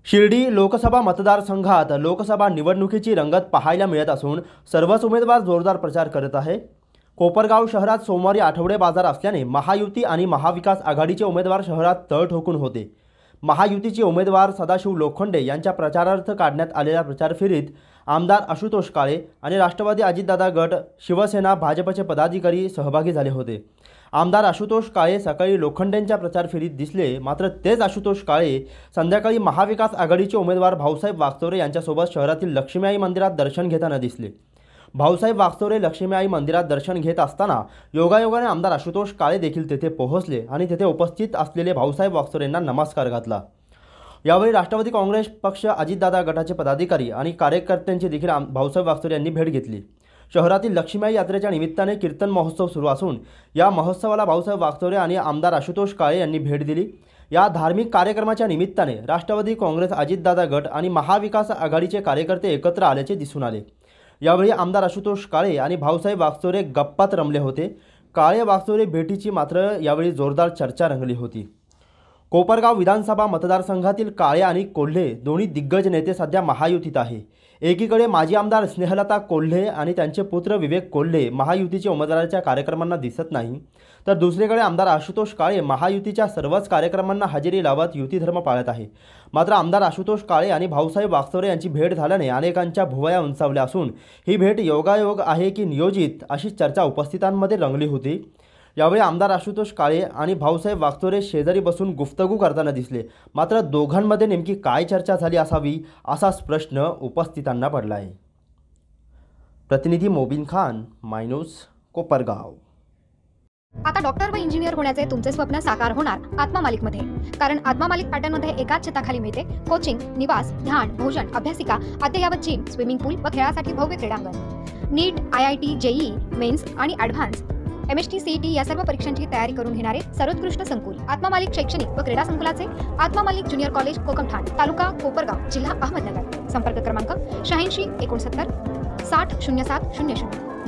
शिर्डी लोकसभा मतदारसंघात लोकसभा निवडणुकीची रंगत पाहायला मिळत असून सर्वच उमेदवार जोरदार प्रचार करत आहे। कोपरगाव शहरात सोमवारी आठवडे बाजार असल्याने महायुती आणि महाविकास आघाडीचे उमेदवार शहरात तळ ठोकून होते। महायुतीचे उमेदवार सदाशिव लोखंडे यांच्या प्रचारार्थ काढण्यात आलेल्या प्रचार फेरीत आमदार आशुतोष काळे आणि राष्ट्रवादी अजितदादा गट, शिवसेना, भाजपचे पदाधिकारी सहभागी झाले होते। आमदार आशुतोष काळे सकाळी लोखंडेंच्या प्रचार फेरीत दिसले, मात्र तेच आशुतोष काळे संध्याकाळी महाविकास आघाडीचे उमेदवार भाऊसाहेब वागचौरे यांच्यासोबत शहरातील लक्ष्मीआई मंदिरात दर्शन घेताना दिसले। भाऊसाहेब वागचौरे लक्ष्मीआई मंदिरात दर्शन घेत असताना योगायोगाने आमदार आशुतोष काळे देखील तेथे पोहोचले आणि तेथे उपस्थित असलेले भाऊसाहेब वागचौरेंना नमस्कार घातला। यावेळी राष्ट्रवादी काँग्रेस पक्ष, अजितदादा गटाचे पदाधिकारी आणि कार्यकर्त्यांची देखील भाऊसाहेब वागचौरे यांनी भेट घेतली। शहरातील लक्ष्मीआई यात्रेच्या निमित्ताने कीर्तन महोत्सव सुरू असून या महोत्सवाला भाऊसाहेब वागचौरे आणि आमदार आशुतोष काळे यांनी भेट दिली। या धार्मिक कार्यक्रमाच्या निमित्ताने राष्ट्रवादी काँग्रेस, अजितदादा गट आणि महाविकास आघाडीचे कार्यकर्ते एकत्र आल्याचे दिसून आले। यावेळी आमदार आशुतोष काळे आणि भाऊसाहेब वागचौरे गप्पात रमले होते। काळे वागचौरे भेटीची मात्र यावेळी जोरदार चर्चा रंगली होती। कोपरगाव विधानसभा मतदारसंघातील काळे आणि कोल्हे दोन्ही दिग्गज नेते सध्या महायुतीत आहे। एकीकडे माजी आमदार स्नेहलता कोल्हे आणि त्यांचे पुत्र विवेक कोल्हे महायुतीच्या उमेदवाराच्या कार्यक्रमांना दिसत नाही, तर दुसरीकडे आमदार आशुतोष काळे महायुतीच्या सर्वच कार्यक्रमांना हजेरी लावत युती धर्म पाळत आहे। मात्र आमदार आशुतोष काळे आणि भाऊसाहेब वागचौरे यांची भेट झाल्याने अनेकांच्या भुवया उंचावल्या असून ही भेट योगायोग आहे की नियोजित अशी चर्चा उपस्थितांमध्ये रंगली होती। यावेळी आमदार आशुतोष काळे आणि भाऊसाहेब वागचौरे शेजारी बसून गुफ्तगू करताना दिसले, मात्र दोघांमध्ये नेमकी काय चर्चा झाली असावी असा प्रश्न उपस्थितांना पडला आहे। प्रतिनिधी मोबिन खान, माय न्यूज, कोपरगाव। आता डॉक्टर व इंजिनियर होण्याचे तुमचे स्वप्न साकार होणार आत्मा मालिक मध्ये, कारण आत्मा मालिक पॅटर्न मध्ये एकाच छताखाली मिळते कोचिंग, निवास, ध्यान, भोजन, अभ्यासिका, अद्ययावत जिम, स्विमिंग पूल व खेळासाठी भव्य क्रीडांगण। नीट, IIT, JEE मेन्स आणि ॲडव्हान्स MST CET या सर्व परीक्षांची तयारी करून घेणारे सर्वोत्कृष्ट संकुल आत्मा मालिक शैक्षणिक व क्रीडा संकुलाचे आत्मा मालिक ज्युनियर कॉलेज, कोकमठाण, तालुका कोपरगाव, जिल्हा अहमदनगर। संपर्क क्रमांक 86 69 60 07 00।